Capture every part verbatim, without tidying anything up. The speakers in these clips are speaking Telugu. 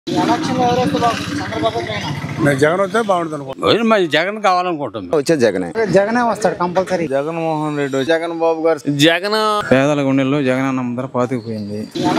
జగన్ వస్తే బాగుంటుంది. మరి జగన్ కావాలనుకుంటుంది. వచ్చే జగన్ జగనే వస్తాడు కంపల్సరీ. జగన్మోహన్ రెడ్డి, జగన్ బాబు గారు. జగన్ పేదల గుండెల్లో జగన్ అన్న ముందర పాతుకుపోయింది.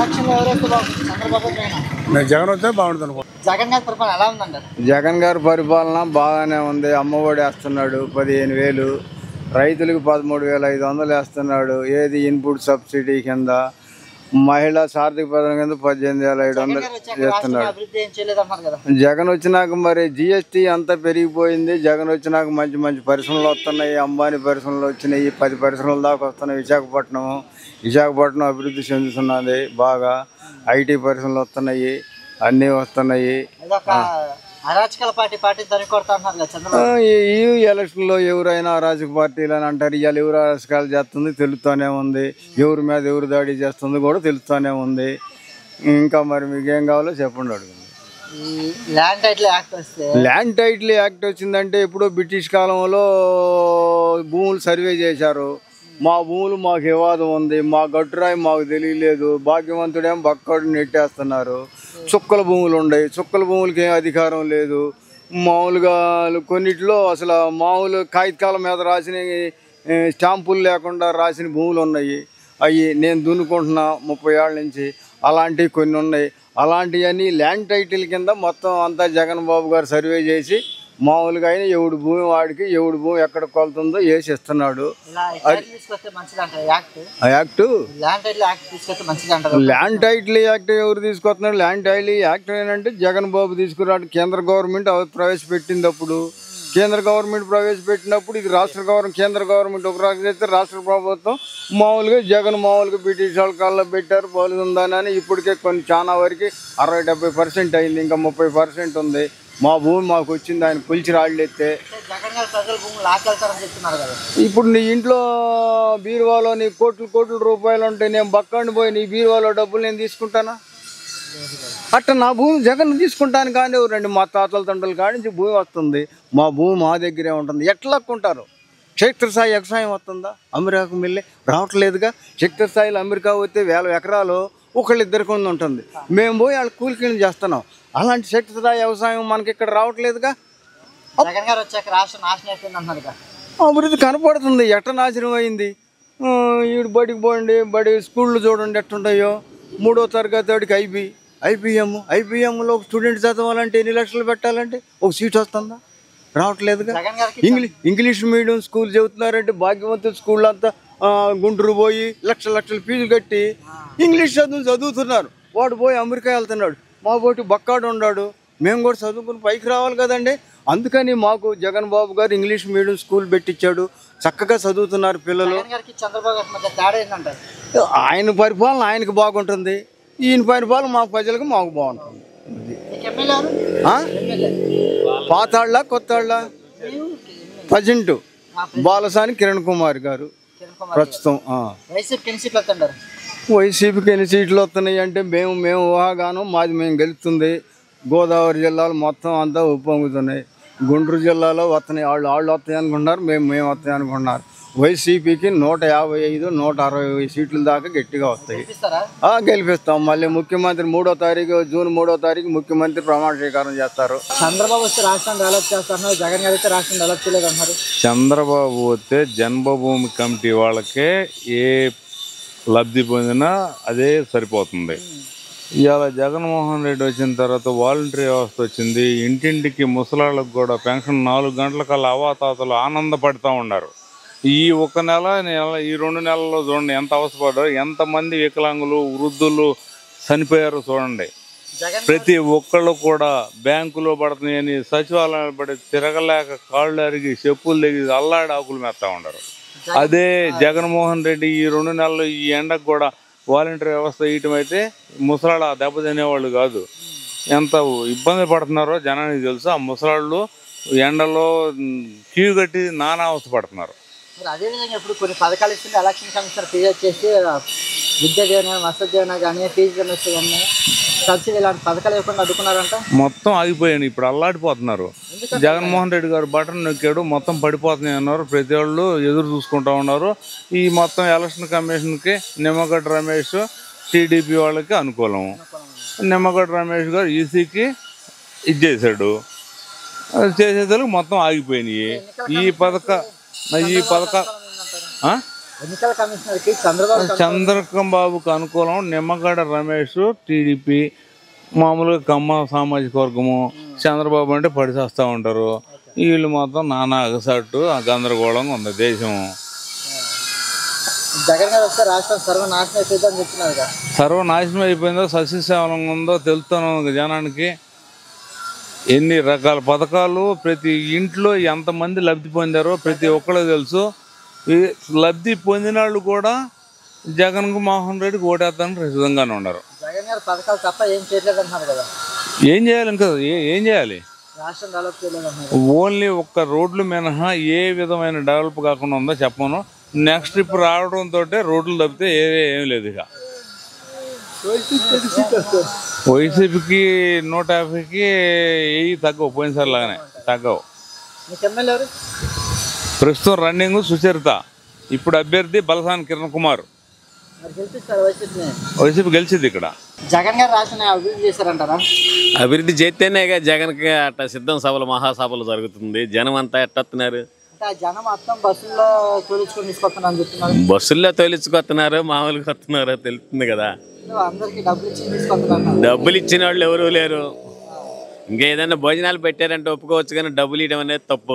జగన్ వస్తే బాగుంటుంది. జగన్ గారి పరిపాలన ఎలా ఉందండి? జగన్ గారి పరిపాలన బాగానే ఉంది. అమ్మఒడి వేస్తున్నాడు పదిహేను వేలు, రైతులకు పదమూడు వేల ఐదు వందలు వేస్తున్నాడు. ఏది ఇన్పుట్ సబ్సిడీ కింద, మహిళా సార్థిక పథకం కింద పద్దెనిమిది వేల ఐదు వందలు చేస్తున్నాడు. జగన్ వచ్చినాక మరి జిఎస్టీ అంతా పెరిగిపోయింది. జగన్ వచ్చినాక మంచి మంచి పరిశ్రమలు వస్తున్నాయి. అంబానీ పరిశ్రమలు వచ్చినాయి, పది పరిశ్రమల దాకా వస్తున్నాయి. విశాఖపట్నం విశాఖపట్నం అభివృద్ధి చెందుతున్నది బాగా. ఐటీ పరిశ్రమలు వస్తున్నాయి, అన్నీ వస్తున్నాయి. ఈ ఎలక్షన్ లో ఎవరైనా అరాచక పార్టీలు అని అంటారు. ఇవాళ ఎవరు అరాచకాలు చేస్తుంది తెలుస్తూనే ఉంది. ఎవరి మీద ఎవరు దాడి చేస్తుంది కూడా తెలుస్తూనే ఉంది. ఇంకా మరి మీకేం కావాలో చెప్పండి అడుగు. ల్యాండ్ టైటిల్ యాక్ట్ వస్తే ల్యాండ్ టైటిల్ యాక్ట్ వచ్చిందంటే ఇప్పుడు బ్రిటిష్ కాలంలో భూములు సర్వే చేశారు. మా భూములు మాకు వివాదం ఉంది, మా గట్టురాయి మాకు తెలియలేదు, భాగ్యవంతుడేం బక్కడు నెట్టేస్తున్నారు. చుక్కల భూములు ఉన్నాయి, చుక్కల భూములకి ఏం అధికారం లేదు. మామూలుగా కొన్నిట్లో అసలు మామూలు కాగితాల మీద రాసిన స్టాంపులు లేకుండా రాసిన భూములు ఉన్నాయి. అవి నేను దున్నుకుంటున్నా ముప్పై ఏళ్ళ నుంచి. అలాంటివి కొన్ని ఉన్నాయి. అలాంటివన్నీ ల్యాండ్ టైటిల్ కింద మొత్తం అంతా జగన్ బాబు గారు సర్వే చేసి మామూలుగా అయినా ఎవడు భూమి వాడికి ఎవడు భూమి ఎక్కడ కొలుతుందో వేసి ఇస్తున్నాడు. ల్యాండ్ టైటిల్ యాక్ట్ ఎవరు తీసుకొస్తున్నారు? ల్యాండ్ టైటిల్ యాక్ట్ ఏంటంటే జగన్ బాబు తీసుకురాడు. కేంద్ర గవర్నమెంట్ ప్రవేశపెట్టింది. అప్పుడు కేంద్ర గవర్నమెంట్ ప్రవేశపెట్టినప్పుడు ఇది రాష్ట్ర గవర్నమెంట్ కేంద్ర గవర్నమెంట్ ఒక రాష్ట్ర చేస్తే రాష్ట్ర ప్రభుత్వం మామూలుగా జగన్ మామూలుగా బ్రిటిష్ వాళ్ళ కాళ్ళలో పెట్టారు బాగుందని. ఇప్పటికే కొన్ని చాలా వరకు అరవై డెబ్బై పర్సెంట్ అయింది. ఇంకా ముప్పై పర్సెంట్ ఉంది. మా భూమి మాకు వచ్చింది, ఆయన కొలిచి రాళ్ళెత్తే. ఇప్పుడు నీ ఇంట్లో బీరువాలో నీ కోట్లు కోట్ల రూపాయలు ఉంటాయి. నేను బక్కండి పోయి నీ బీరువాలో డబ్బులు నేను తీసుకుంటానా? అట్ట నా భూమి జగన్ తీసుకుంటాను. కానీ రండి, మా తాతల తండ్రుల కాడి నుంచి భూమి వస్తుంది. మా భూమి మా దగ్గరే ఉంటుంది. ఎట్లా లక్కుంటారు? క్షేత్రస్థాయి వ్యవసాయం వస్తుందా? అమెరికాకు వెళ్ళి రావట్లేదుగా. క్షేత్రస్థాయిలో అమెరికా వస్తే వేల ఎకరాలు ఒకళ్ళు ఇద్దరికి ఉంటుంది. మేము పోయి వాళ్ళ కూలికి చేస్తున్నాం. అలాంటి క్షేత్రస్థాయి వ్యవసాయం మనకి ఇక్కడ రావట్లేదుగా. అభివృద్ధి కనపడుతుంది. ఎట్ట నాశనం అయింది. ఈడు బడికి పోండి, బడి స్కూళ్ళు చూడండి ఎట్టుంటాయో. మూడో తరగతి వాడికి ఐబీ ఐబీఎం ఐబీఎంలో ఒక స్టూడెంట్ చదవాలంటే ఎన్ని లక్షలు పెట్టాలంటే ఒక సీట్ వస్తుందా? రావట్లేదుగా. ఇంగ్లీష్ ఇంగ్లీష్ మీడియం స్కూల్ చెబుతున్నారంటే భాగ్యవంతుల స్కూల్ అంతా గుంటూరు పోయి లక్షల లక్షల ఫీజులు కట్టి ఇంగ్లీష్ చదువులు చదువుతున్నారు. వాడు పోయి అమెరికా వెళ్తున్నాడు. మా పోటీ బక్కాడు ఉన్నాడు. మేము కూడా చదువుకుని పైకి రావాలి కదండి. అందుకని మాకు జగన్ బాబు గారు ఇంగ్లీష్ మీడియం స్కూల్ పెట్టించాడు. చక్కగా చదువుతున్నారు పిల్లలు. ఆయన పరిపాలన ఆయనకు బాగుంటుంది. ఈయన పరిపాలన మా ప్రజలకు మాకు బాగుంటుంది. పాతాళ్ళ కొత్తాళ్ళ ప్రజెంట్ బాలసాని కిరణ్ కుమార్ గారు ప్రస్తుతం. వైసీపీకి ఎన్ని సీట్లు వస్తున్నాయి అంటే మేము మేము ఊహాగానం మాది మేము గెలుస్తుంది. గోదావరి జిల్లాలో మొత్తం అంతా ఉప్పొంగుతున్నాయి. గుంటూరు జిల్లాలో వస్తున్నాయి. వాళ్ళు వాళ్ళు వస్తాయి అనుకుంటున్నారు, మేము మేము వస్తాయి అనుకుంటున్నారు. వైసీపీకి నూట యాభై ఐదు నూట అరవై సీట్ల దాకా గట్టిగా వస్తాయి. గెలిపిస్తాం. మళ్ళీ ముఖ్యమంత్రి మూడో తారీఖు జూన్ మూడో తారీఖు ముఖ్యమంత్రి ప్రమాణ స్వీకారం చేస్తారు. చంద్రబాబు వస్తే రాష్ట్రం డెవలప్ చేస్తున్నారు, జగన్ గారు అయితే రాష్ట్రం డెవలప్ చేయలేదు అన్నారు. చంద్రబాబు వస్తే జన్మభూమి కమిటీ వాళ్ళకే ఏ లబ్ధి పొందినా అదే సరిపోతుంది. ఇవాళ జగన్మోహన్ రెడ్డి వచ్చిన తర్వాత వాలంటరీ వ్యవస్థ వచ్చింది. ఇంటింటికి ముసలాళ్ళకు కూడా పెన్షన్ నాలుగు గంటల కల్లా అవాతాతలు ఆనందపడుతూ ఉన్నారు. ఈ ఒక నెల నెల ఈ రెండు నెలల్లో చూడండి ఎంత అవసరపడ్డారు. ఎంతమంది వికలాంగులు వృద్ధులు చనిపోయారు చూడండి. ప్రతి ఒక్కళ్ళు కూడా బ్యాంకులో పడుతున్నాయని సచివాలయాలు పడి తిరగలేక కాళ్ళు అరిగి చెప్పులు తెగి అల్లాడి ఆకులు మెత్తా ఉండరు. అదే జగన్మోహన్ రెడ్డి ఈ రెండు నెలలు ఈ ఎండకు కూడా వాలంటీర్ వ్యవస్థ వేయటం అయితే ముసలాళ్ళు ఆ దెబ్బ తినేవాళ్ళు కాదు. ఎంత ఇబ్బంది పడుతున్నారో జనానికి తెలుసు. ఆ ముసలాళ్ళు ఎండలో క్యూ కట్టి నానా అవస్థ పడుతున్నారు. అదేవిధంగా ఇప్పుడు కొన్ని పథకాలు ఇస్తుంది ఎలక్షన్ కమిషనర్ ఫీజు వచ్చేసి విద్య దీవెన, వసతి దీవెన కానీ ఫీజు రిమర్స్ కానీ సబ్సిడీ ఇలాంటి పథకాలు ఇవ్వకుండా అడ్డుకున్నారంట. మొత్తం ఆగిపోయాను. ఇప్పుడు అల్లాడిపోతున్నారు. జగన్మోహన్ రెడ్డి గారు బటన్ నొక్కాడు, మొత్తం పడిపోతున్నాయి అన్నారు. ప్రతి వాళ్ళు ఎదురు చూసుకుంటా ఉన్నారు. ఈ మొత్తం ఎలక్షన్ కమిషన్కి నిమ్మగడ్డ రమేష్ టీడీపీ వాళ్ళకి అనుకూలం. నిమ్మగడ్డ రమేష్ గారు ఈసీకి ఇది చేశాడు. చేసేసరికి మొత్తం ఆగిపోయినాయి. ఈ పథక ఈ పథక ఎన్నికల కమిషనర్కి చంద్రబాబు చంద్రబాబుకు అనుకూలం నిమ్మగడ్డ రమేష్ టీడీపీ, మామూలుగా కమ్మ సామాజిక వర్గము చంద్రబాబు అంటే పడిచేస్తూ ఉంటారు. వీళ్ళు మొత్తం నానా అగసాటు గందరగోళంగా ఉంది దేశం. జగన్ గారు వస్తే రాష్ట్రం సర్వనాశనం అయిపోయిందని చెప్తున్నారు కదా. సర్వనాశనం అయిపోయిందో సస్యశ్యామలంగా ఉందో తెలుస్తాను జనానికి. ఎన్ని రకాల పథకాలు ప్రతి ఇంట్లో ఎంతమంది లబ్ధి పొందారో ప్రతి ఒక్కళ్ళు తెలుసు. ఈ లబ్ధి పొందిన వాళ్ళు కూడా జగన్ మోహన్ రెడ్డికి ఓటేస్తానికి సిద్ధంగానే ఉన్నారు. జగన్ గారు పథకాలు తప్ప ఏం చేయలేదు అంటున్నారు కదా. ఏం చేయాలి ఇంకా ఏం చేయాలి? రాష్ట్రం డెవలప్ చేయలేదు. ఓన్లీ ఒక్క రోడ్లు మినహా ఏ విధమైన డెవలప్ కాకుండా ఉందో చెప్పను. నెక్స్ట్ ట్రిప్ రావడంతో రోడ్లు తప్పితే ఏ ఏం లేదు. ఇక వైసీపీకి నూట యాభైకి ఏ తగ్గవు, పోయినసారి లాగానే తగ్గవు. ప్రస్తుతం రన్నింగ్ సుచరిత, ఇప్పుడు అభ్యర్థి బలసాని కిరణ్ కుమార్. వైసీపీ గెలిచింది ఇక్కడ. జగన్ గారు రాష్ట్రాన్ని అభివృద్ధి చేశారంటారా? అభివృద్ధి చేస్తేనే జగన్కి అట్ట సిద్ధం సభలు మహాసభలు జరుగుతుంది. జనం అంతా ఎట్టొస్తున్నారు. జనం మొత్తం బస్సుల్లో తోలించుకొని తీసుకొస్తున్నారు చెప్తున్నారు. బస్సుల్లో తోలించుకొస్తున్నారు, మామూలుగా వస్తున్నారో తెలుస్తుంది కదా. అందరికి డబ్బులు ఇచ్చి తీసుకొస్తున్నారు. డబ్బులు ఇచ్చిన వాళ్ళు ఎవరూ లేరు. ఇంకా ఏదైనా భోజనాలు పెట్టారంటే ఒప్పుకోవచ్చు, కానీ డబ్బులు ఇవ్వడం అనేది తప్పు.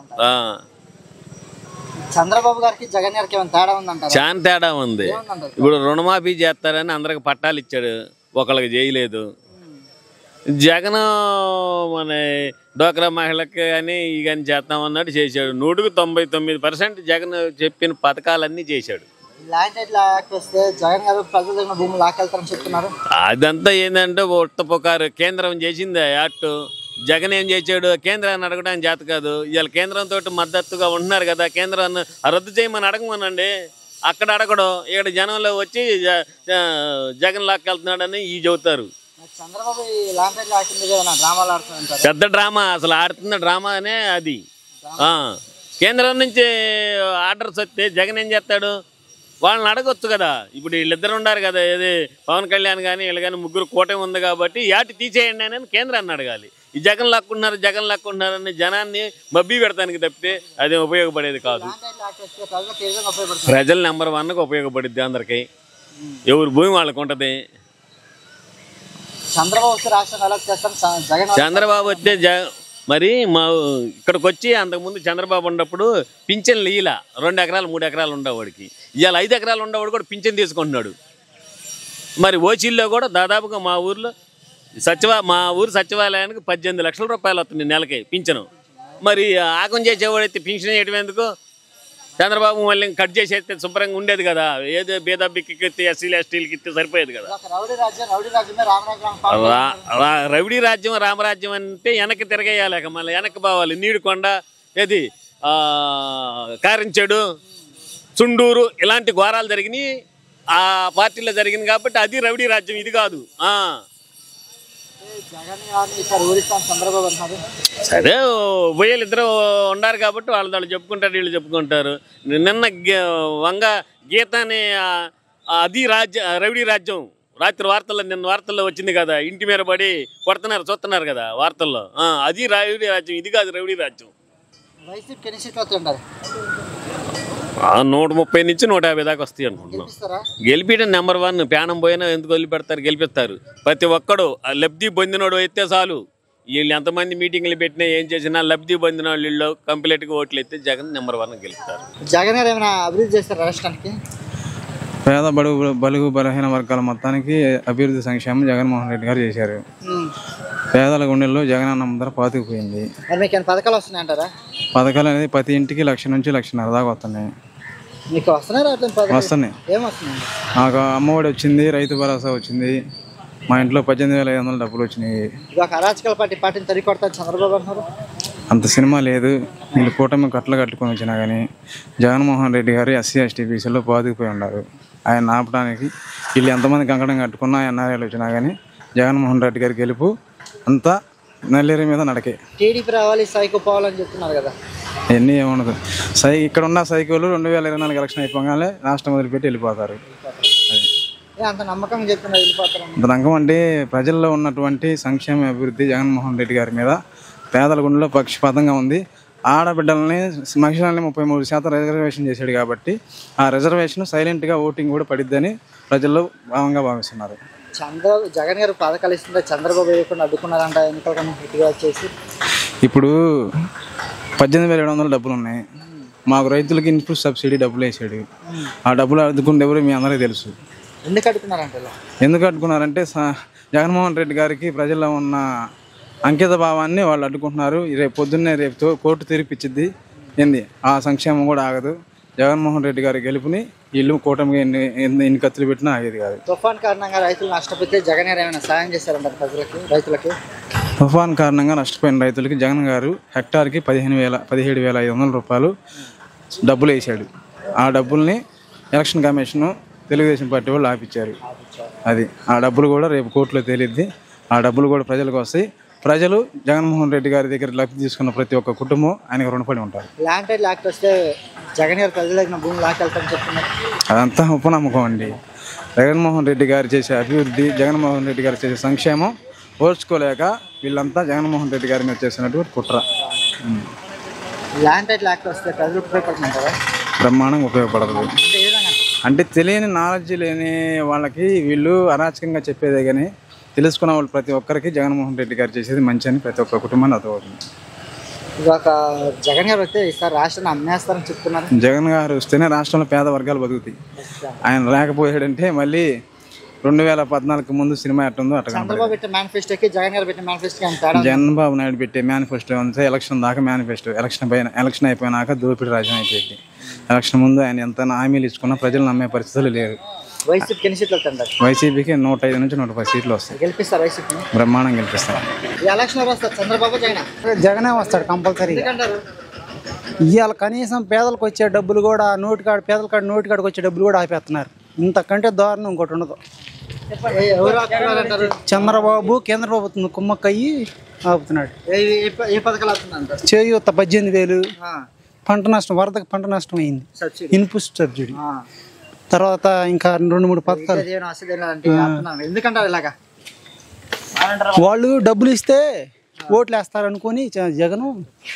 చంద్రబాబు గారికి జగన్ గారికి ఏమైనా తేడా ఉందంటారా? చాలా తేడా ఉంది. ఇప్పుడు రుణమాఫీ చేస్తారని అందరికి పట్టాలు ఇచ్చాడు, ఒకళ్ళకి చేయలేదు. జగన్ మన డోక్రా మహిళకి కానీ ఈ కానీ చేస్తామన్నట్టు చేశాడు. నూటికి తొంభై తొమ్మిది పర్సెంట్ జగన్ చెప్పిన పథకాలన్నీ చేశాడు. జగన్ గారు ప్రజల దగ్గర భూములు లాకెళ్తారని చెప్తున్నారు. అదంతా ఏంటంటే ఉత్త పుకారు. కేంద్రం చేసింది యాక్ట్. జగన్ ఏం చేశాడు? కేంద్రాన్ని అడగడానికి చేత కాదు. ఇవాళ కేంద్రంతో మద్దతుగా ఉంటున్నారు కదా, కేంద్రాన్ని రద్దు చేయమని అడగమనండి. అక్కడ అడగడం, ఇక్కడ జనంలో వచ్చి జగన్ లాక్కెళ్తున్నాడని ఈ చెబుతారు. పెద్ద డ్రామా, అసలు ఆడుతున్న డ్రామానే అది. కేంద్రం నుంచి ఆర్డర్స్ వస్తే జగన్ ఏం చేస్తాడు? వాళ్ళని అడగొచ్చు కదా. ఇప్పుడు వీళ్ళిద్దరు ఉన్నారు కదా, ఏది పవన్ కళ్యాణ్ కానీ వీళ్ళు కానీ ముగ్గురు కూటమి ఉంది కాబట్టి యాటి తీసేయండి అని కేంద్రాన్ని అడగాలి. ఈ జగన్ లాక్కుంటున్నారు జగన్ లాక్కుంటున్నారని జనాన్ని మబ్బి పెడతానికి తప్పితే అది ఉపయోగపడేది కాదు. ప్రజల నెంబర్ వన్కి ఉపయోగపడుద్ది అందరికి. ఎవరు భూమి వాళ్ళకు ఉంటుంది. చంద్రబాబు వస్తే జ మరి మా ఇక్కడికి వచ్చి అంతకుముందు చంద్రబాబు ఉన్నప్పుడు పింఛన్లు ఇలా రెండు ఎకరాలు మూడు ఎకరాలు ఉండేవాడికి, ఇవాళ ఐదు ఎకరాలు ఉండేవాడు కూడా పింఛన్ తీసుకుంటున్నాడు. మరి ఓచీల్లో కూడా దాదాపుగా మా ఊర్లో సచివా మా ఊరు సచివాలయానికి పద్దెనిమిది లక్షల రూపాయలు వస్తుంది నెలకి పింఛను. మరి ఆగం చేసేవాడైతే పింఛన్ చేయడం ఎందుకు? చంద్రబాబు మళ్ళీ కట్ చేసేస్తే శుభ్రంగా ఉండేది కదా. ఏదో బీదాబిక్కి ఇస్తే ఎస్సీలు ఎస్టీలకి ఇస్తే సరిపోయేది కదా. రౌడీ రాజ్యం రామరాజ్యం అంటే వెనక్కి తిరగేయాలేక మళ్ళీ వెనక్కి పోవాలి. నీడుకొండ, ఏది కారించాడు, చుండూరు ఇలాంటి ఘోరాలు జరిగినాయి ఆ పార్టీలో జరిగింది కాబట్టి అది రౌడీ రాజ్యం, ఇది కాదు. సరే ఉభయలు ఇద్దరు ఉన్నారు కాబట్టి వాళ్ళు వాళ్ళు చెప్పుకుంటారు, వీళ్ళు చెప్పుకుంటారు. నిన్న వంగ గీత అనే అది రాజ్య రౌడీ రాజ్యం రాత్రి వార్తల్లో నిన్న వార్తల్లో వచ్చింది కదా, ఇంటి మీద పడి కొడుతున్నారు చూస్తున్నారు కదా వార్తల్లో. అది రౌడీ రాజ్యం, ఇది కాదు రౌడీ రాజ్యం. నూట ముప్పై నుంచి నూట యాభై దాకా వస్తాయి అనుకుంటున్నాం. గెలిపియడం నెంబర్ వన్. ప్రాణం పోయినా ఎందుకు వదిలిపెడతారు? గెలిపిస్తారు. ప్రతి ఒక్కడు లబ్ధి పొందినోడు అయితే చాలు. వీళ్ళు ఎంతమంది మీటింగ్లు పెట్టినా ఏం చేసినా లబ్ధి పొందిన వాళ్ళు కంప్లీట్గా ఓట్లు ఎత్తే జగన్ నెంబర్ వన్ గెలుస్తారు. జగన్ గారు ఏమైనా అభివృద్ధి చేస్తారు రాష్ట్రానికి? పేద బడుగు బలుగు బలహీన వర్గాల మొత్తానికి అభివృద్ధి సంక్షేమం జగన్మోహన్ రెడ్డి గారు చేశారు. పేదల గుండెల్లో జగన్ అన్న ముందర పాతుకుపోయింది. పథకాలు వస్తున్నాయంటారా? పథకాలు అనేది ప్రతి ఇంటికి లక్ష నుంచి లక్షన్నర దాకా వస్తున్నాయి. మీకు వస్తున్నాయి? వస్తున్నాయి. నాకు అమ్మఒడి వచ్చింది, రైతు భరోసా వచ్చింది, మా ఇంట్లో పద్దెనిమిది వేల ఐదు వందల డబ్బులు వచ్చినాయి. అరాచకాల పార్టీ పార్టీని తరికొడతారు చంద్రబాబు అంటున్నారు. అంత సినిమా లేదు. వీళ్ళు కూటమి కట్టలు కట్టుకొని వచ్చినా కానీ జగన్మోహన్ రెడ్డి గారు ఎస్సీ ఎస్టీ బీసీలో పాతుకుపోయి ఉన్నారు. ఆయన ఆపడానికి వీళ్ళు ఎంతమంది కంకణం కట్టుకున్నా ఎన్ఆర్ఐలు వచ్చినా కానీ జగన్మోహన్ రెడ్డి గారి గెలుపు అంతా నల్లేరు మీద నడకే. టీడీపీ రావాలి, సైకో పోవాలని చెప్తున్నారు కదా. ఎన్ని ఏముండదు. సై ఇక్కడ ఉన్న సైకోలు రెండు వేల ఇరవై నాలుగు ఎలక్షన్ అయిపోగానే రాష్ట్రం వదిలిపెట్టి వెళ్ళిపోతారు. అంత నమ్మకంగా చెప్తున్నారు వెళ్ళిపోతారు. అంత నమ్మకం అంటే ప్రజల్లో ఉన్నటువంటి సంక్షేమ అభివృద్ధి జగన్మోహన్ రెడ్డి గారి మీద పేదల గుండెలో పక్షపాతంగా ఉంది. ఆడబిడ్డలని మహిళల్ని ముప్పై మూడు శాతం రిజర్వేషన్ చేశాడు కాబట్టి ఆ రిజర్వేషన్ సైలెంట్గా ఓటింగ్ కూడా పడిద్దని ప్రజల్లో భావంగా భావిస్తున్నారు. చంద్ర జగన్ గారు పథకాలు ఇస్తుంటే చంద్రబాబు వేయకుండా అడ్డుకున్నారంట ఎన్నికల కన్నా గట్టిగా వచ్చేసి. ఇప్పుడు పద్దెనిమిది వేల ఏడు వందల డబ్బులు ఉన్నాయి. మాకు రైతులకి ఇన్పుట్ సబ్సిడీ డబ్బులు వేసాడు. ఆ డబ్బులు అడ్డుకుంటే ఎవరు మీ అందరికీ తెలుసు. ఎందుకు అడ్డుకున్నారంటే ఎందుకు అడ్డుకున్నారంటే జగన్మోహన్ రెడ్డి గారికి ప్రజల్లో ఉన్న అంకిత భావాన్ని వాళ్ళు అడ్డుకుంటున్నారు. రేపు పొద్దున్నే రేపు కోర్టు తీర్పిచ్చిద్ది ఏంది ఆ సంక్షేమం కూడా ఆగదు. జగన్మోహన్ రెడ్డి గారి గెలుపుని ఇల్లు కూటమిగా ఎన్ని ఎన్ని కత్తులు పెట్టినా ఆగేది కాదు. తుఫాన్ కారణంగా రైతులు నష్టపోతే జగన్ గారు ఏమైనా సాయం చేశారంటారు ప్రజలకి రైతులకి? తుఫాన్ కారణంగా నష్టపోయిన రైతులకి జగన్ గారు హెక్టార్కి పదిహేను వేల పదిహేడు వేల ఐదు వందల రూపాయలు డబ్బులు వేసాడు. ఆ డబ్బుల్ని ఎలక్షన్ కమిషన్ తెలుగుదేశం పార్టీ వాళ్ళు ఆపిచ్చారు. అది ఆ డబ్బులు కూడా రేపు కోర్టులో తేలిద్ది. ఆ డబ్బులు కూడా ప్రజలకు వస్తాయి. ప్రజలు జగన్మోహన్ రెడ్డి గారి దగ్గర లబ్ధి తీసుకున్న ప్రతి ఒక్క కుటుంబం ఆయనకు రుణపడి ఉంటారు. ల్యాండ్ టైటిల్ యాక్ట్ వస్తే జగన్ గారు ప్రజల దగ్గర భూమి లాకెళ్తారని చెప్తున్నారు. అదంతా ఉపనమ్మకం అండి. జగన్మోహన్ రెడ్డి గారు చేసే అభివృద్ధి, జగన్మోహన్ రెడ్డి గారు చేసే సంక్షేమం ఓర్చుకోలేక వీళ్ళంతా జగన్మోహన్ రెడ్డి గారి మీద చేసినటువంటి కుట్ర. ల్యాండ్ టైటిల్ యాక్ట్ వస్తే ప్రజలకు ఉపయోగపడుతుంటారా? బ్రహ్మాండంగా ఉపయోగపడదు. అంటే ఏ విధంగా? అంటే తెలియని నాలెడ్జ్ లేని వాళ్ళకి వీళ్ళు అరాచకంగా చెప్పేదే కానీ తెలుసుకున్న వాళ్ళు ప్రతి ఒక్కరికి జగన్మోహన్ రెడ్డి గారు చేసేది మంచి అని ప్రతి ఒక్క కుటుంబాన్ని అర్థమవుతుంది. ఇవాళ జగన్ గారు వస్తే ఈసారి రాష్ట్రాన్ని అమ్మేస్తారని చెప్తున్నారు. జగన్ గారు వస్తేనే రాష్ట్రంలో పేద వర్గాలు బతుకుతాయి. ఆయన లేకపోయాడంటే మళ్ళీ రెండు వేల పద్నాలుగు ముందు సినిమా ఎట్టుందో అట్లా. చంద్రబాబు పెట్టే మేనిఫెస్టోకి జగన్ గారు పెట్టే మేనిఫెస్టోకి తేడా? చంద్రబాబు నాయుడు పెట్టే మేనిఫెస్టో అంతే ఎలక్షన్ దాకా మేనిఫెస్టో, ఎలక్షన్ పైన ఎలక్షన్ అయిపోయినాక దోపిడి రాజ్యం అయిపోయింది. ఎలక్షన్ ముందు ఆయన ఎంత హామీలు ఇచ్చుకున్నా ప్రజలు నమ్మే పరిస్థితులు లేరు. వైసీపీకి ఎన్ని సీట్లు వస్తుంటారు? వైసీపీకి నూట ఐదు నుంచి నూట పది సీట్లు వస్తాయి. గెలిపిస్తారు వైసీపీని? బ్రహ్మాండం గెలిపిస్తారు. ఈ ఎలక్షన్ వస్తారు చంద్రబాబు జగన్? జగనే వస్తాడు కంపల్సరీ. ఎందుకంటారు? ఇవాళ కనీసం పేదలకు వచ్చే డబ్బులు కూడా నోటి కాడ పేదల కాడ నోటి కాడికి వచ్చే డబ్బులు కూడా ఆపేస్తున్నారు. ఇంతకంటే దారుణం ఇంకోటి ఉండదు. ఎవరు ఆపుతున్నారంటారు? చంద్రబాబు కేంద్ర ప్రభుత్వం కుమ్మక్కయ్యి ఆపుతున్నాడు. ఏ పథకాలు ఆపుతున్నారు? చేయూత పద్దెనిమిది వేలు, పంట నష్టం, వరదకు పంట నష్టం అయింది, ఇన్పుట్ సబ్సిడీ, తర్వాత ఇంకా రెండు మూడు పథకాలు. ఎందుకంటారు ఇలాగా? వాళ్ళు డబ్బులు ఇస్తే ఓట్లు వేస్తారనుకొని జగను.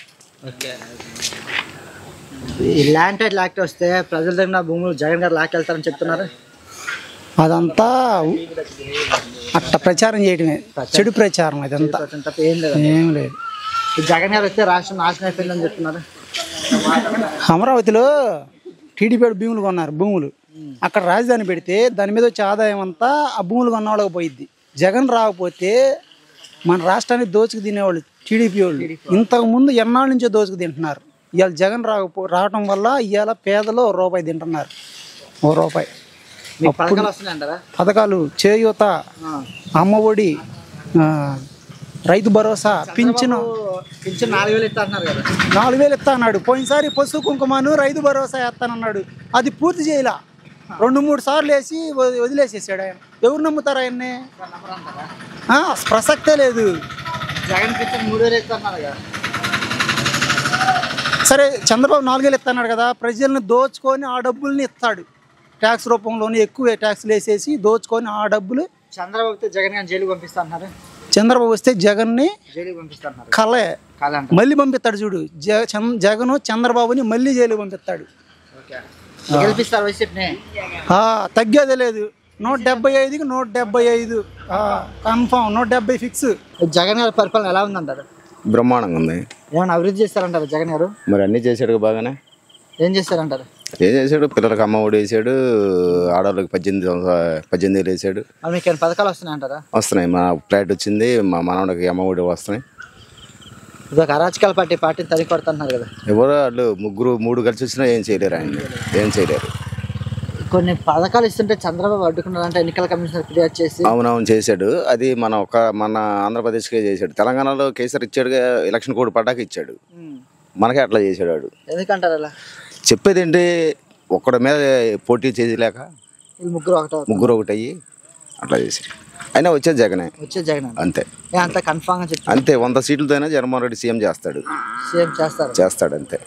ఈ ల్యాండ్ టైటిల్ యాక్ట్ వస్తే ప్రజల దగ్గర భూములు జగన్ గారు లాకెళ్తారని చెప్తున్నారు. అదంతా అట్ట ప్రచారం చేయడమే, చెడు ప్రచారం. అదంతా ఏం లేదు, ఏం లేదు. జగన్ గారు వస్తే రాష్ట్రం నాశనం అయిపోయిందని చెప్తున్నారు. అమరావతిలో టీడీపీ భూములు కొన్నారు. భూములు అక్కడ రాజధాని పెడితే దాని మీద వచ్చే ఆదాయం అంతా ఆ భూములు కొన్న వాళ్ళకి పోయిద్ది. జగన్ రాకపోతే మన రాష్ట్రాన్ని దోచుకు తినేవాళ్ళు టీడీపీ వాళ్ళు. ఇంతకు ముందు ఎన్నాళ్ళ నుంచో దోచుకు తింటున్నారు. ఇవాళ జగన్ రాకపో రావటం వల్ల ఇవాళ పేదలు ఓ రూపాయి తింటున్నారు. ఓ రూపాయి పథకాలు, చేయూత, అమ్మఒడి, రైతు భరోసా, పింఛను నాలుగు వేలు ఇస్తా అన్నారు కదా. నాలుగు వేలు ఇస్తా అన్నాడు. పోయినసారి పసుపు కుంకుమను రైతు భరోసా వేస్తానన్నాడు. అది పూర్తి చేయలా. రెండు మూడు సార్లు వేసి వదిలేసేసాడు ఆయన. ఎవరు నమ్ముతారు ఆయన్ని? ప్రసక్తే లేదు. జగన్ పింఛన్ మూడు వేలు ఇస్తా అన్నారు కదా. సరే చంద్రబాబు నాలుగు వేలు ఇస్తున్నాడు కదా, ప్రజల్ని దోచుకొని ఆ డబ్బుల్ని ఇస్తాడు. ట్యాక్స్ రూపంలోనే ఎక్కువ ట్యాక్స్లు వేసేసి దోచుకొని ఆ డబ్బులు. చంద్రబాబు వస్తే జగన్ గారిని జైలుకి పంపిస్తా అన్నారు. చంద్రబాబు వస్తే జగన్ని జైలుకి పంపిస్తా అన్నారు. కలే మళ్ళీ పంపిస్తాడు చూడు. జగన్ చంద్రబాబుని మళ్ళీ జైలుకి పంపిస్తాడు. గెలిపిస్తారు వైసీపీని. తగ్గేదే లేదు. నూట డెబ్బై ఐదుకి నూట డెబ్బై ఐదు కన్ఫామ్. నూట డెబ్బై ఫిక్స్. జగన్ గారి పరిపాలన ఎలా ఉందంటారు? బ్రహ్మాండంగా ఉంది. ఏమైనా అభివృద్ధి చేస్తారంటారు జగన్ గారు? మరి అన్నీ చేశాడు బాగానే. ఏం చేస్తారంటారు? ఏం చేశాడు? పిల్లలకు అమ్మ ఒడి వేసాడు, ఆడవాళ్ళకి పద్దెనిమిది పద్దెనిమిది వేలు వేసాడు. మీకు ఏమైనా పథకాలు వస్తున్నాయంటారా? వస్తున్నాయి. మా ఫ్లాట్ వచ్చింది, మా మనవడికి అమ్మ ఒడి వస్తున్నాయి. ఇదొక అరాచకాల పార్టీ, పార్టీని తరిగి కొడుతున్నారు కదా. ఎవరో వాళ్ళు ముగ్గురు మూడు కలిసి వచ్చినా ఏం చేయలేరు. ఆయన ఏం చేయలేరు. కొన్ని పథకాలు ఇస్తుంటే చంద్రబాబు అడ్డుకున్నారంటే ఎన్నికల కమిషనర్ ఫిర్యాదు చేసి. అవునవును చేశాడు. అది మన ఒక మన ఆంధ్రప్రదేశ్కే చేశాడు. తెలంగాణలో కేసీఆర్ ఇచ్చాడు, ఎలక్షన్ కోడ్ పడ్డాక ఇచ్చాడు. మనకే అట్లా చేశాడు వాడు. ఎందుకంటారు అలా? చెప్పేది ఏంటి, ఒక్కడి మీద పోటీ చేయలేక ముగ్గురు ఒకటి ముగ్గురు ఒకటి అయ్యి అట్లా చేసి అయినా వచ్చేది జగనే. వచ్చేది జగన్ అంతే. అంత కన్ఫామ్ గా చెప్తాను. అంతే. వంద సీట్లతో అయినా జగన్మోహన్ రెడ్డి సీఎం చేస్తాడు. సీఎం చేస్తారు చేస్తాడు అంతే.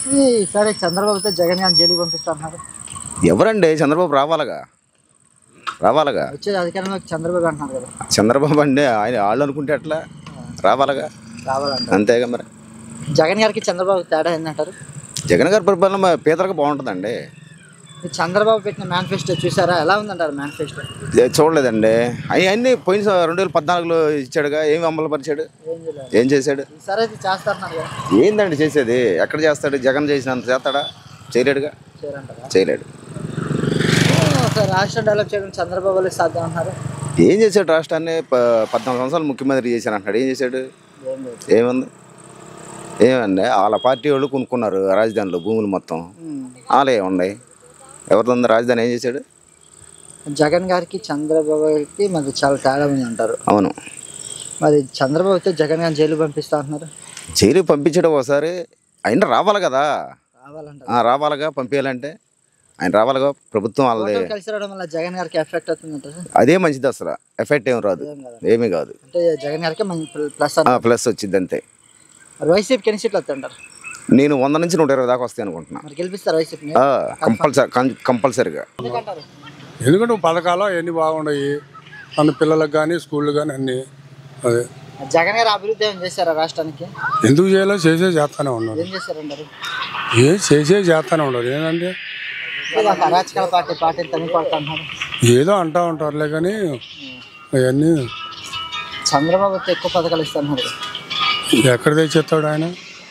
ఈసారి చంద్రబాబుతో జగన్ గారిని జైలుకి పంపిస్తా అన్నారు. ఎవరండి? చంద్రబాబు రావాలగా. రావాలిగా. వచ్చేది అధికారంలోకి చంద్రబాబు అంటున్నారు కదా. చంద్రబాబు అంటే ఆయన వాళ్ళు అనుకుంటే ఎట్లా రావాలిగా, రావాలంట. అంతేగా మరి. జగన్ గారికి చంద్రబాబు తేడా ఏంటంటారు? జగన్ గారి పరిపాలన పీతలకు బాగుంటుందండి. చంద్రబాబు పెట్టిన మేనిఫెస్టో చూసారా, ఎలా ఉందంటారు మేనిఫెస్టో? చూడలేదండి. అవన్నీ పోయిన రెండు వేల పద్నాలుగులో ఇచ్చాడుగా, ఏమి అమలుపరిచాడు, ఏం చేశాడు? సరే అయితే చేస్తారన్నారు కదా. ఏందండి చేసేది? ఎక్కడ చేస్తాడు? జగన్ చేసినంత చేస్తాడా? చేయలేడుగా, చేయలేడు. రాష్ట్రం డెవలప్ చేయడం చంద్రబాబు వాళ్ళకి సాధ్యం అంటున్నారు. ఏం చేశాడు? రాష్ట్రాన్ని ప పద్నాలుగు సంవత్సరాలు ముఖ్యమంత్రి చేశాను అంటాడు. ఏం చేశాడు? ఏముంది? ఏమండి వాళ్ళ పార్టీ వాళ్ళు కొనుక్కున్నారు రాజధానిలో భూములు మొత్తం. వాళ్ళే ఉన్నాయి. ఎవరితో ఉంది రాజధాని? ఏం చేశాడు? జగన్ గారికి చంద్రబాబు గారికి మరి చాలా తేడా ఉంది అంటారు. అవును. మరి చంద్రబాబు అయితే జగన్ గారిని జైలు పంపిస్తా అంటున్నారు. జైలు పంపించడం ఒకసారి ఆయన రావాలి కదా, రావాలంట. రావాలిగా, పంపించాలంటే ఆయన రావాలిగా. ప్రభుత్వం వాళ్ళది కలిసి రావడం వల్ల జగన్ గారికి ఎఫెక్ట్ అవుతుంది. అదే మంచిది. అసలు ఎఫెక్ట్ ఏం రాదు, ఏమీ కాదు. అంటే జగన్ గారికి ప్లస్ ప్లస్ వచ్చింది అంతే. వైసీపీకి ఎన్ని సీట్లు వస్తాయంటారు? నేను వంద నుంచి నూట ఇరవై దాకా వస్తాయి అనుకుంటున్నా. మరి గెలిపిస్తారు వైసీపీ కంపల్సరీ కంపల్సరీగా. ఎందుకంటే పథకాలు అవన్నీ బాగున్నాయి మన పిల్లలకు కానీ స్కూళ్ళు కానీ అన్నీ. అదే జగన్ గారు అభివృద్ధి ఏం చేశారా రాష్ట్రానికి? ఎందుకు చేయాలో చేసే చేస్తానే ఉన్నారు. ఏం చేశారంటారు? ఏం చేసే చేస్తానే ఉన్నారు. ఏంటంటే అరాచకాల పార్టీ పార్టీ తని పడుతున్నారు ఏదో అంటూ ఉంటారులే, కానీ అవన్నీ చంద్రబాబు ఎక్కువ పథకాలు ఇస్తున్నారు. ఎక్కడ తెచ్చేస్తాడు ఆయన?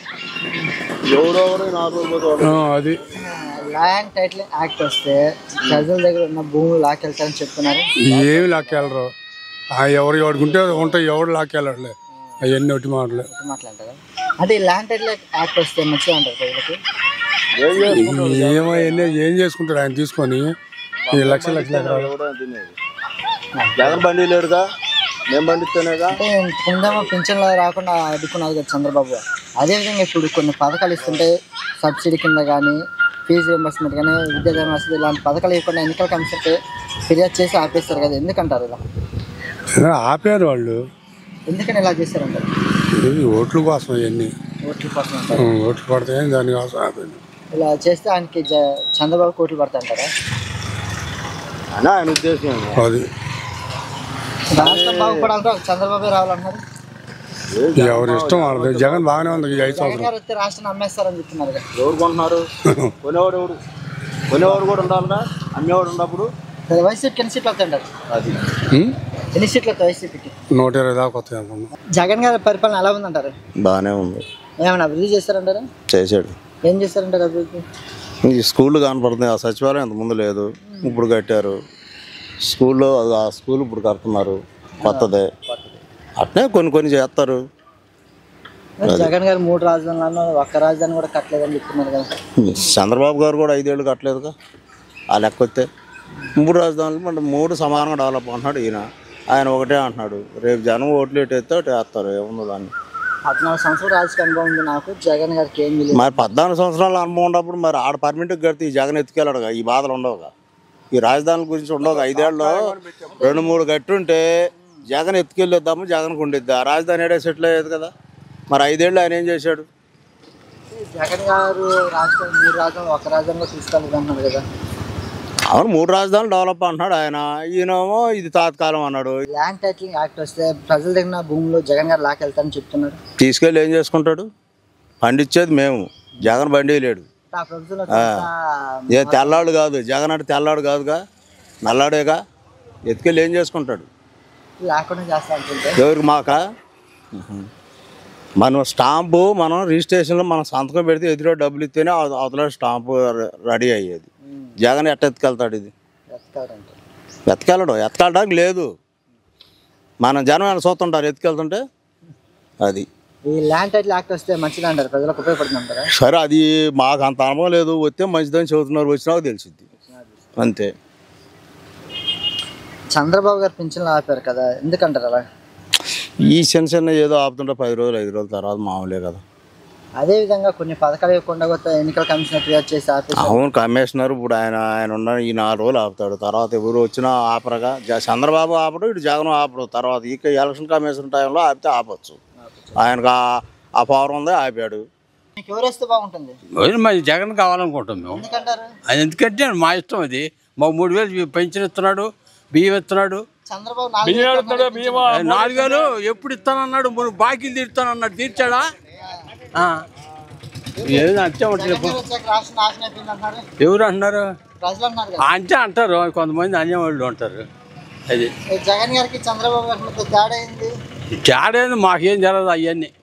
అది ల్యాండ్ టైటిల్ యాక్ట్ వస్తే ప్రజల దగ్గర ఉన్న భూములు లాక్కెళ్తారని చెప్తున్నారు. ఏమి లాక్కెళ్ళరు. ఎవరు ఎవడుకుంటే ఉంటాయి, ఎవరు లాక్కెళ్ళట్లే. అవన్నీ ఒకటి మాటలే మాట్లాడతారా? అంటే ఈ ల్యాండ్ టైటిల్ యాక్ట్ వస్తే మంచిగా అంటారు ప్రజలకి. ఏమో ఏం చేసుకుంటాడు ఆయన తీసుకొని ఈ లక్ష లక్షల ఎకరాలు. జగన్ బండి లేడుగా, మేము పండిస్తేనేగా. అంటే కిందేమో పింఛన్లు రాకుండా అడ్డుకున్నారు కదా చంద్రబాబు. అదేవిధంగా ఇప్పుడు కొన్ని పథకాలు ఇస్తుంటే సబ్సిడీ కింద కానీ ఫీజు రింబర్స్మెంట్ కానీ విద్యాదాన వసతి ఇలాంటి పథకాలు ఇవ్వకుండా ఎన్నికల కమిషన్కి ఫిర్యాదు చేసి ఆపేస్తారు కదా, ఎందుకంటారు ఇలా? ఆపారు వాళ్ళు. ఎందుకని ఇలా చేశారంటారు? ఓట్ల కోసం అవన్నీ. ఓట్ల కోసం ఓట్లు పడతాయని దానికోసం ఆపారు. ఇలా చేస్తే ఆయనకి చంద్రబాబు కోట్లు పడతాయంటారా? ఆయన ఉద్దేశం అది. రాష్ట్రం బాగుపడాలంటే చంద్రబాబు రావాలన్నారు. ఎవరు ఇష్టం వాళ్ళది. జగన్ బాగానే ఉంది ఈ ఐదు సంవత్సరాలు. వస్తే రాష్ట్రాన్ని అమ్మేస్తారని చెప్తున్నారు కదా. ఎవరు కొంటున్నారు? కొనేవాడు ఎవరు? కొనేవాడు కూడా ఉండాలిగా, అమ్మేవాడు ఉన్నప్పుడు. వైసీపీకి ఎన్ని సీట్లు వస్తాయంటారు? అది ఎన్ని సీట్లు వస్తాయి వైసీపీకి? నూట ఇరవై దాకా వస్తాయి అనుకున్నాం. జగన్ గారి పరిపాలన ఎలా ఉందంటారు? బాగానే ఉంది. ఏమైనా అభివృద్ధి చేస్తారంటారా? చేశాడు. ఏం చేస్తారంటారు అభివృద్ధి? ఈ స్కూళ్ళు కనపడుతుంది. ఆ సచివాలయం అంతకుముందు లేదు, ఇప్పుడు కట్టారు. స్కూల్లో ఆ స్కూల్ ఇప్పుడు కడుతున్నారు కొత్తదే. అట్నే కొన్ని కొన్ని చేస్తారు. జగన్ గారు మూడు రాజధానులు ఒక్క రాజధాని కూడా కట్టలేదని చెప్తున్నారు కదా. చంద్రబాబు గారు కూడా ఐదేళ్ళు కట్టలేదుగా. ఆ లెక్క వస్తే మూడు రాజధానులు అంటే మూడు సమానంగా డెవలప్ అంటున్నాడు ఈయన. ఆయన ఒకటే అంటున్నాడు. రేపు జనం ఓట్లు ఎటు ఎత్తే ఒకటి వేస్తారు. ఏముందో దాన్ని. పద్నాలుగు సంవత్సరాలు రాజకీయ అనుభవం ఉంది నాకు. జగన్ గారికి ఏం తెలియదు. మరి పద్నాలుగు సంవత్సరాల అనుభవం ఉన్నప్పుడు మరి ఆడ పర్మిట్కి కడితే ఈ జగన్ ఎత్తుకెళ్ళాడుగా. ఈ బాధలు ఉండవుగా, ఈ రాజధానుల గురించి ఉండవుగా. ఐదేళ్ళలో రెండు మూడు కట్టుంటే జగన్ ఎత్తుకెళ్ళొద్దాము, జగన్కు ఉండిద్ది. ఆ రాజధాని ఏడే సెటిల్ అయ్యేది కదా. మరి ఐదేళ్ళు ఆయన ఏం చేశాడు? జగన్ గారు రాష్ట్రం మూడు రాజధానులు ఒక రాజధానిలో తీసుకెళ్ళదు అన్నాడు కదా. అవును, మూడు రాజధానులు డెవలప్ అంటున్నాడు ఆయన. ఈయనేమో ఇది తాత్కాలం అన్నాడు. ల్యాండ్ టైటిలింగ్ యాక్ట్ వస్తే ప్రజల దగ్గర భూమిలో జగన్ గారు లాకెళ్తారని చెప్తున్నాడు. తీసుకెళ్ళి ఏం చేసుకుంటాడు? పండించేది మేము, జగన్ బండి లేడు. ఏ తెల్లాడు కాదు జగన్ అంటే, తెల్లాడు కాదుగా, నల్లాడేగా. ఎత్తుకెళ్ళి ఏం చేసుకుంటాడు? లేకుండా చేస్తా అనుకుంటే ఎవరికి? మాకా? మనం స్టాంపు మనం రిజిస్ట్రేషన్లో మనం సంతకం పెడితే ఎదురో డబ్బులు ఇస్తేనే అవతల స్టాంపు రెడీ అయ్యేది. జగన్ ఎట్ట ఎత్తుకెళ్తాడు? ఇది ఎత్తుకెళ్ళడు. ఎత్తుకెళ్ళడానికి లేదు. మనం జనం ఏమైనా చూస్తుంటారు ఎత్తుకెళ్తుంటే. అది ఈ ల్యాండ్ టైటిల్ యాక్ట్ వస్తే మంచిది అంటారు, ప్రజలకు ఉపయోగపడుతుంది అంటారా? సరే, అది మాకు అంత అనుభవం లేదు. వస్తే మంచిదని చెబుతున్నారు, వచ్చినాక తెలిసిద్ది అంతే. చంద్రబాబు గారు పింఛన్లు ఆపారు కదా, ఎందుకంటారు అలా? ఈ చిన్న చిన్న ఏదో ఆపుతుంటే పది రోజులు ఐదు రోజుల తర్వాత మామూలే కదా. అదే విధంగా కొన్ని పథకాలు ఇవ్వకుండా కొత్త ఎన్నికల కమిషన్ ఫిర్యాదు చేసి ఆపేసి. అవును, కమిషనర్ ఇప్పుడు ఆయన ఆయన ఉన్న ఈ నాలుగు రోజులు ఆపుతాడు. తర్వాత ఎవరు వచ్చినా ఆపరగా. చంద్రబాబు ఆపడు, ఇటు జగన్ ఆపడు. తర్వాత ఇక ఎలక్షన్ కమిషన్ టైంలో ఆపితే ఆపచ్చు. ఆయనకు ఆ పవర్ ఉంది, ఆపాడు. మీకు ఎవరు వస్తే బాగుంటుంది? మరి జగన్ కావాలనుకుంటాం మేము. ఎందుకంటారు? అది ఎందుకంటే మా ఇష్టం. అది మాకు మూడు వేలు పెన్షన్ ఇస్తున్నాడు, బియ్యం ఇస్తున్నాడు, చంద్రబాబు నాలుగు వేలు ఇస్తున్నాడు, బియ్యం నాలుగు వేలు ఎప్పుడు ఇస్తానన్నాడు, మనం బాకీలు తీరుతానన్నాడు, తీర్చాడా? ఆ. ఏదో అంతే ఉంటుంది. జగన్ వచ్చాక రాష్ట్రం నాశనం అయిపోయింది అంటారు ఎవరు అంటున్నారు? ప్రజలు అన్నారు కదా. అంతే అంటారు, కొంతమంది అనేవాళ్ళు ఉంటారు. అది జగన్ గారికి చంద్రబాబు గారి మధ్య తేడా ఏంది? తేడా మాకేం జరగదు అవన్నీ.